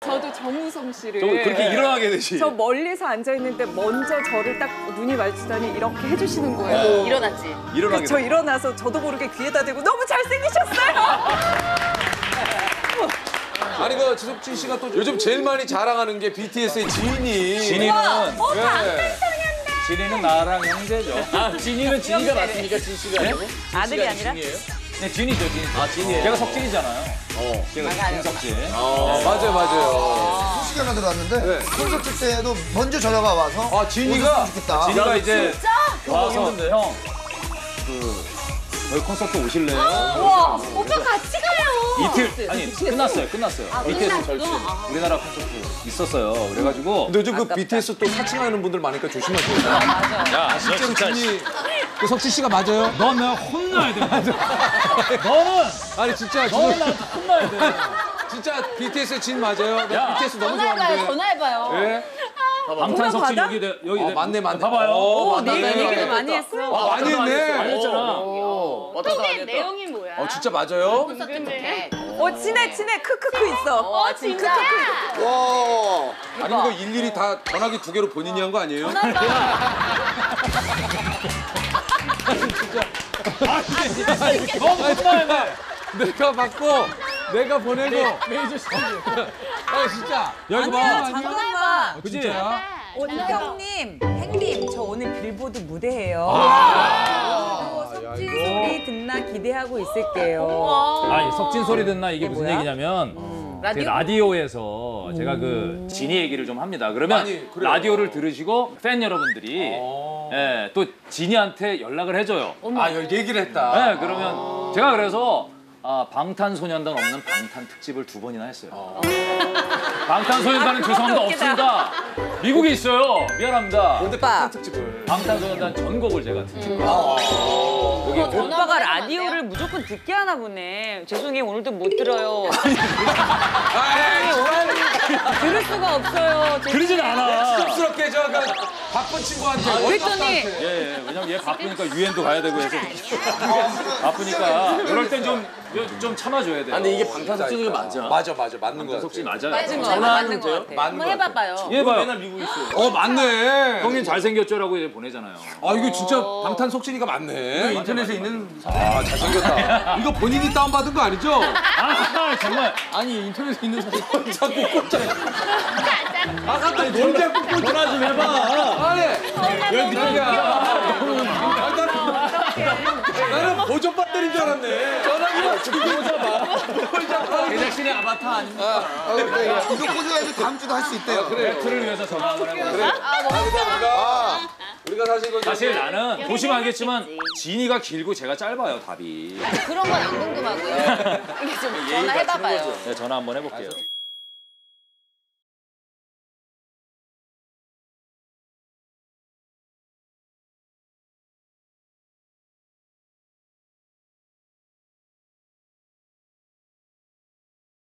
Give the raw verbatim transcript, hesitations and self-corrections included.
저도 정우성 씨를 저 그렇게 일어나게 되지. 저 멀리서 앉아 있는데 먼저 저를 딱 눈이 마주치다니 이렇게 해주시는 거예요. 어. 일어났지. 일어나게. 저 일어나서 저도 모르게 귀에다 대고 너무 잘생기셨어요. 아니 그 지석진 씨가 또 요즘 제일 많이 자랑하는 게 비티에스의 진이. 진이는 어, 네. 진이는 나랑 형제죠. 아, 진이는 진이가 맞습니까? 진 씨가 아니고? 아들이 아니라? 진이에요? 네, 진이죠, 진. 아, 진이에요? 걔가 석진이잖아요. 어. 걔가 김석진. 어, 맞아요, 맞아요. 수시간나 들어왔는데 네. 콘서트 때도 먼저 전화가 와서 아, 진이가? 오셨으면 좋겠다. 진이가 이제 와서 했는데. 형, 그 저희 콘서트 오실래요? 우와, 오빠 같이 가요. 이틀 아니 끝났어요, 끝났어요. 비티에스 절친 우리나라 콘서트 있었어요. 그래가지고 근데 요즘 그 비티에스 또 사칭하는 분들 많으니까 조심하세요. 야, 실제로 진이 그 석진 씨가 맞아요? 넌 내가 혼나야 돼. 너는 아니 진짜 너는 저, 나한테 혼나야 돼. 진짜 비티에스의 진 맞아요? 나 야. 비티에스 너무 전화해봐요, 좋아하는데. 전화해봐요. 예? 방탄석진 여기 돼, 여기 어, 돼. 맞네, 맞네. 봐봐요. 어, 내 맞네. 얘기도 많이 했어. 아, 많이 했네. 많이 했잖아. 왔다 갔다 안 톡의 했다. 내용이 뭐야? 어, 진짜 맞아요? 콘서트 톡에. 어 친해 친해 크크크 있어. 어, 진짜야? 와. 아니 이거 일일이 다 전화기 두 개로 본인이 한 거 아니에요? 너무 혼나야 돼. 내가 받고 내가 보내고. 메이저 스튜디오. 아 진짜. 야, 이거 봐. 잠깐만. 그치? 진짜야? 오늘 형님, 행님, 저 오늘 빌보드 무대예요. 아, 그리고 야, 석진 이거. 소리 듣나 기대하고 있을게요. 아니, 석진 소리 듣나 이게 이게 무슨 뭐야? 얘기냐면 제 라디오? 라디오에서 제가 그 진이 얘기를 좀 합니다. 그러면 아니, 그래요. 라디오를 들으시고 팬 여러분들이 어. 예, 또 진이한테 연락을 해줘요. 아, 여기 얘기를 했다. 예, 그러면 제가 그래서 아, 방탄소년단 없는 방탄 특집을 두 번이나 했어요. 방탄소년단은 아, 죄송합니다, 그것도 웃기다. 없습니다. 미국에 있어요. 미안합니다. 근데 방탄 특집을. 방탄소년단 전곡을 제가 특집. 음. 여기 오빠가 라디오를 무조건 듣게 하나 보네. 죄송해요, 오늘도 못 들어요. 들을 수가 없어요. 그러진 않아. 쑥스럽게 저 그 바쁜 친구한테 그랬더니 원박사한테. 예, 예. 왜냐면 얘 바쁘니까 유엔도 가야 되고 해서 바쁘니까 이럴 땐 좀 좀 참아줘야 돼요. 아, 근데 이게 방탄소년단 맞아. 맞아, 맞아, 맞는 거 같아. 석진 맞아요. 맞은 거 전화하면 맞는 거 돼요? 같아. 맞는 한번 거 같아. 해봐봐요. 얘 봐요. 맨날 미국에 있어요. 어, 맞네. 형님 잘생겼죠라고 이제 보내잖아요. 아, 이거 진짜 방탄 속진이가 맞네. 인터넷에 있는 아, 잘생겼다. 이거 본인이 다운받은 거 아니죠? 아, 정말. 아니 인터넷에 있는 사진 자꾸 꽂자. 아까 또 뭘 자꾸 꽂자. 전화 좀 해봐. 아니, 왜 그러냐. 나는 보조 배터리인 줄 알았네. 전화기가 지금 보자봐. 제작진의 아바타 아닙니까? 아, 그래. 이거 꽂아야지 다음 주도 할 수 있대요. 배틀을 위해서 전화 한번 해보세요. 아, 너무 좋아. 우리가 사실 이거 사실 나는 보시면 알겠지만 진이가 길고 제가 짧아요, 답이. 그런 건 안 궁금하고요. 이게 좀 전화해봐봐요. 네, 전화 한번 해볼게요.